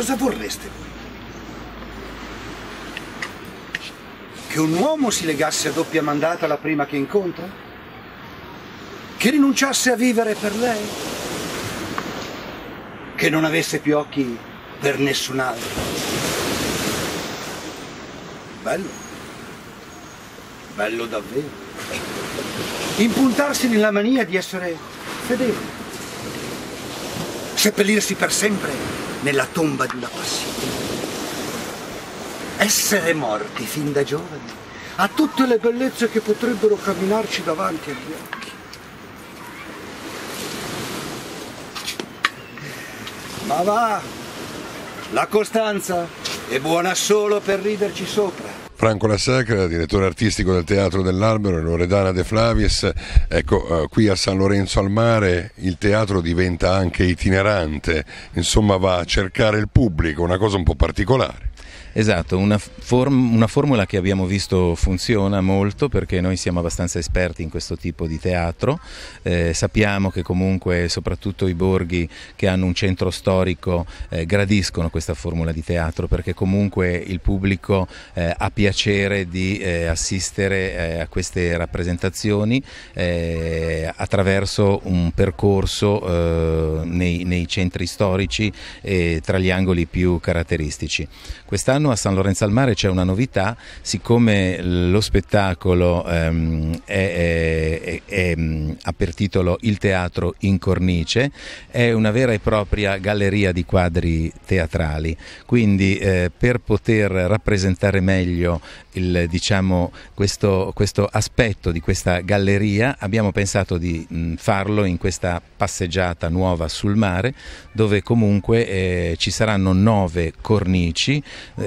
Cosa vorreste voi? Che un uomo si legasse a doppia mandata la prima che incontra? Che rinunciasse a vivere per lei? Che non avesse più occhi per nessun altro? Bello. Bello davvero. Impuntarsi nella mania di essere fedeli. Seppellirsi per sempre nella tomba di una passione. Essere morti fin da giovani a tutte le bellezze che potrebbero camminarci davanti agli occhi. Ma va, la costanza è buona solo per riderci sopra. Franco La Sacra, direttore artistico del Teatro dell'Albero, e Loredana De Flaviis. Ecco, qui a San Lorenzo al Mare il teatro diventa anche itinerante, insomma va a cercare il pubblico, una cosa un po' particolare. Esatto, una formula che abbiamo visto funziona molto, perché noi siamo abbastanza esperti in questo tipo di teatro, sappiamo che comunque soprattutto i borghi che hanno un centro storico gradiscono questa formula di teatro, perché comunque il pubblico ha piacere di assistere a queste rappresentazioni attraverso un percorso nei centri storici tra gli angoli più caratteristici. Quest'anno a San Lorenzo al Mare c'è una novità: siccome lo spettacolo ha per titolo Il teatro in cornice, è una vera e propria galleria di quadri teatrali, quindi per poter rappresentare meglio questo aspetto di questa galleria abbiamo pensato di farlo in questa passeggiata nuova sul mare, dove comunque ci saranno 9 cornici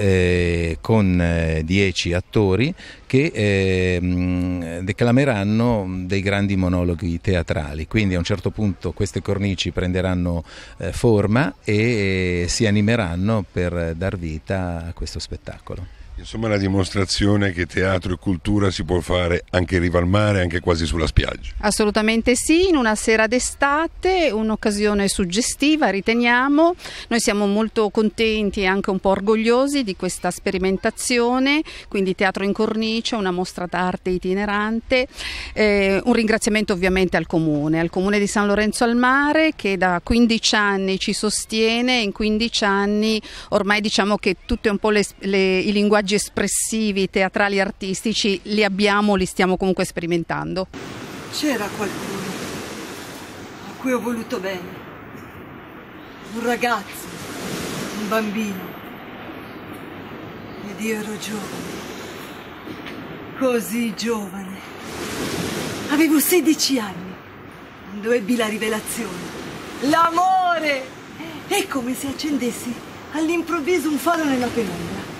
con 10 attori che declameranno dei grandi monologhi teatrali. Quindi a un certo punto queste cornici prenderanno forma e si animeranno per dar vita a questo spettacolo. Insomma, è una dimostrazione che teatro e cultura si può fare anche in riva al mare, anche quasi sulla spiaggia. Assolutamente sì, in una sera d'estate, un'occasione suggestiva, riteniamo. Noi siamo molto contenti e anche un po' orgogliosi di questa sperimentazione, quindi teatro in cornice, una mostra d'arte itinerante. Un ringraziamento ovviamente al Comune di San Lorenzo al Mare, che da 15 anni ci sostiene. In 15 anni ormai diciamo che tutti un po' i linguaggi espressivi, teatrali, artistici li stiamo comunque sperimentando. C'era qualcuno a cui ho voluto bene, un ragazzo, un bambino, ed io ero giovane, così giovane. Avevo 16 anni quando ebbi la rivelazione, l'amore! È come se accendessi all'improvviso un faro nella penombra.